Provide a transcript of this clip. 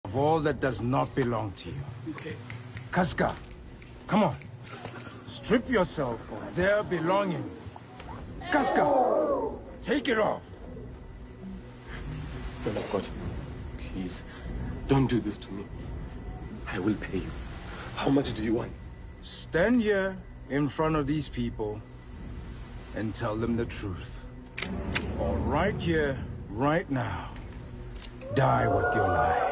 of all that does not belong to you. Okay. Casca, come on. Strip yourself of their belongings. Casca, take it off. Man of God, please, don't do this to me. I will pay you. How much do you want? Stand here in front of these people and tell them the truth. Or right here, right now, die with your life.